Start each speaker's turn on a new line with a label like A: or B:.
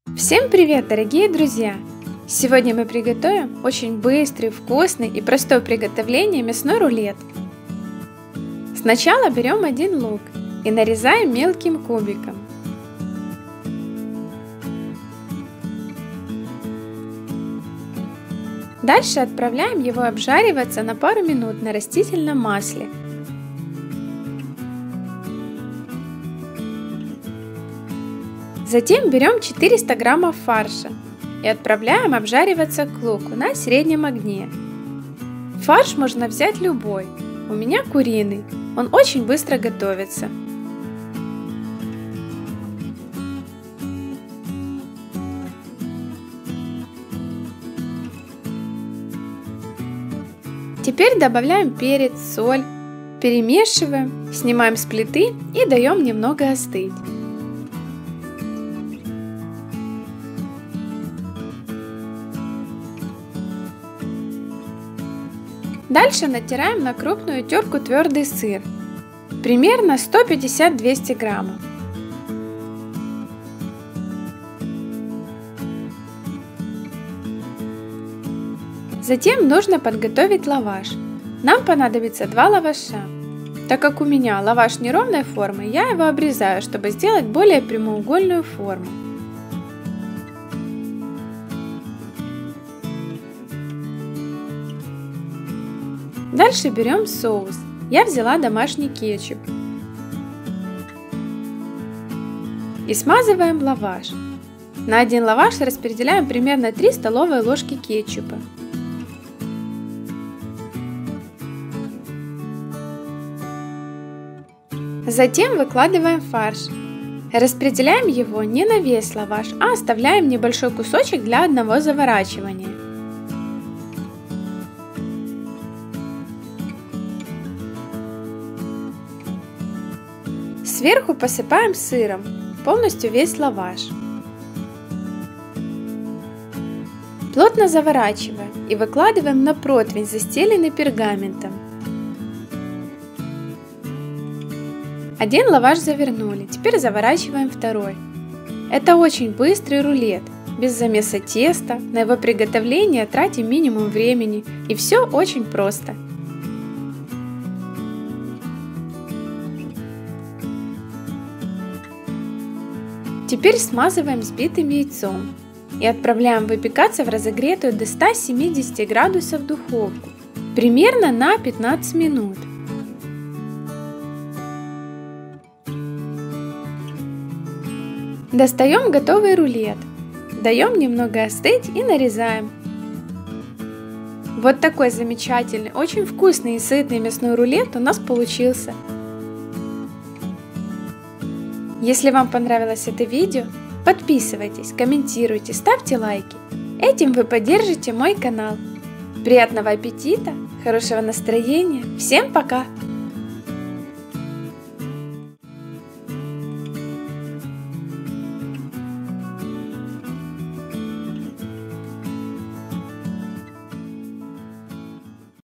A: Всем привет, дорогие друзья! Сегодня мы приготовим очень быстрый, вкусный и простой в приготовлении мясной рулет. Сначала берем один лук и нарезаем мелким кубиком. Дальше отправляем его обжариваться на пару минут на растительном масле. Затем берем 400 граммов фарша и отправляем обжариваться к луку на среднем огне. Фарш можно взять любой, у меня куриный, он очень быстро готовится. Теперь добавляем перец, соль, перемешиваем, снимаем с плиты и даем немного остыть. Дальше натираем на крупную терку твердый сыр, примерно 150-200 граммов. Затем нужно подготовить лаваш. Нам понадобится 2 лаваша. Так как у меня лаваш неровной формы, я его обрезаю, чтобы сделать более прямоугольную форму. Дальше берем соус. Я взяла домашний кетчуп. И смазываем лаваш. На один лаваш распределяем примерно 3 столовые ложки кетчупа. Затем выкладываем фарш. Распределяем его не на весь лаваш, а оставляем небольшой кусочек для одного заворачивания. Сверху посыпаем сыром, полностью весь лаваш. Плотно заворачиваем и выкладываем на противень, застеленный пергаментом. Один лаваш завернули, теперь заворачиваем второй. Это очень быстрый рулет, без замеса теста, на его приготовление тратим минимум времени, и все очень просто. Теперь смазываем взбитым яйцом и отправляем выпекаться в разогретую до 170 градусов духовку, примерно на 15 минут. Достаем готовый рулет, даем немного остыть и нарезаем. Вот такой замечательный, очень вкусный и сытный мясной рулет у нас получился. Если вам понравилось это видео, подписывайтесь, комментируйте, ставьте лайки. Этим вы поддержите мой канал. Приятного аппетита, хорошего настроения. Всем пока!